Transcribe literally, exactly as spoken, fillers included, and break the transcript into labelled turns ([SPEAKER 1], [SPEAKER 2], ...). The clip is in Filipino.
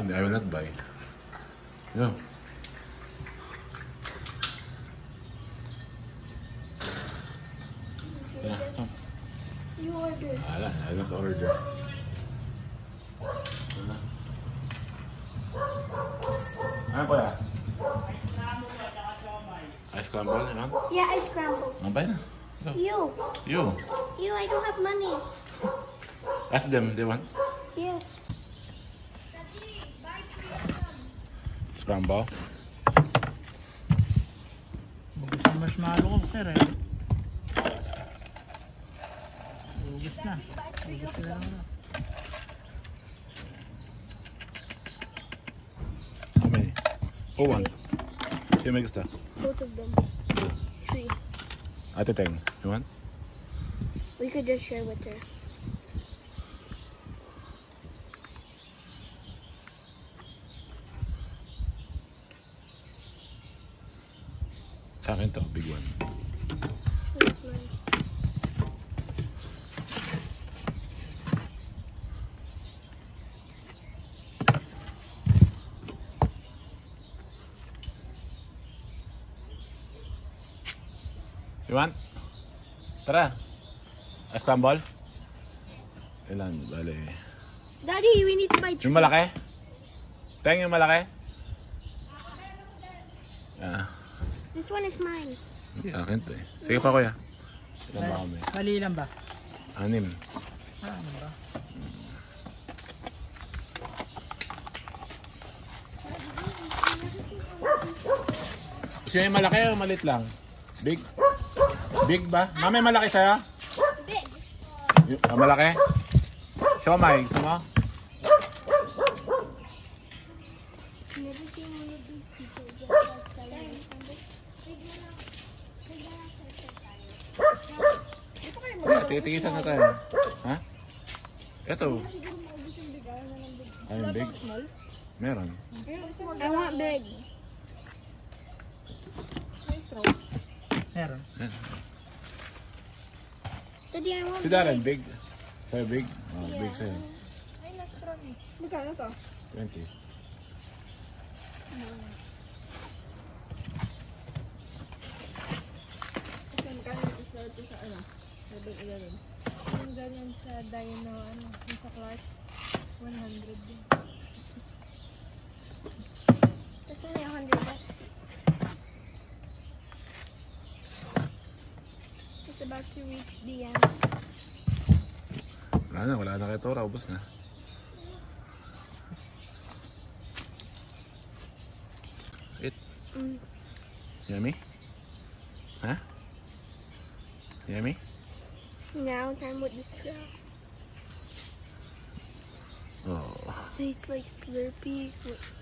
[SPEAKER 1] I will not buy. No. Yeah.
[SPEAKER 2] You order.
[SPEAKER 1] Ala, I don't order. Ano po ya? Iskrambol, ano?
[SPEAKER 2] Yeah, Iskrambol.
[SPEAKER 1] Ano ba yun? Go.
[SPEAKER 2] You.
[SPEAKER 1] You.
[SPEAKER 2] You, I don't have money.
[SPEAKER 1] Ask them, they want?
[SPEAKER 2] Yes.
[SPEAKER 1] Iskrambol.
[SPEAKER 3] Bugis na marshmallow ko, sir eh. Bugis na. Bugis na lang na.
[SPEAKER 1] How many? Who want? Sino may gusto?
[SPEAKER 2] Both of them. Three.
[SPEAKER 1] Ate Teng, you want?
[SPEAKER 2] We could just share with her.
[SPEAKER 1] Sa akin to, big one.
[SPEAKER 2] Where's mine?
[SPEAKER 1] You want? Tara. Iskrambol? Ilan? Bale.
[SPEAKER 2] Daddy, we need to buy three.
[SPEAKER 1] Yung malaki? Teng, yung malaki? Ah.
[SPEAKER 2] This one is mine.
[SPEAKER 1] Hindi, akin to eh. Sige pa kuya. Ilan ba kami?
[SPEAKER 3] Mali lang ba?
[SPEAKER 1] Anim.
[SPEAKER 3] Ah, ano ba?
[SPEAKER 1] Gusto niyo yung malaki o malit lang? Big? Big ba? Mami, malaki sa'yo?
[SPEAKER 2] Big.
[SPEAKER 1] Yung, ah, malaki? Siomay, gusto mo?
[SPEAKER 2] Never seen one of these people just like selling
[SPEAKER 1] Yeah, titigisan na tayo. Ha? Ito. Ayun, big? Meron.
[SPEAKER 2] I want big.
[SPEAKER 3] Meron.
[SPEAKER 1] Yan.
[SPEAKER 2] Daddy, I want
[SPEAKER 1] Si Darren, big? Sa'yo big? Oh, big sa'yo.
[SPEAKER 2] Ay, na-strong. Magkano to?
[SPEAKER 1] twenty.
[SPEAKER 2] Magkano isa ito sa ano? Sabang ilalim. Yung ganyan sa Dino, ano, yung sa Clark, one hundred din. That's only one hundred bucks. It's about to reach the end.
[SPEAKER 1] Wala na, wala na kay Tora. Ubus na. It.
[SPEAKER 2] Mm.
[SPEAKER 1] Yummy? Huh? Yummy?
[SPEAKER 2] Now time with the straw.
[SPEAKER 1] Oh.
[SPEAKER 2] Tastes like Slurpee.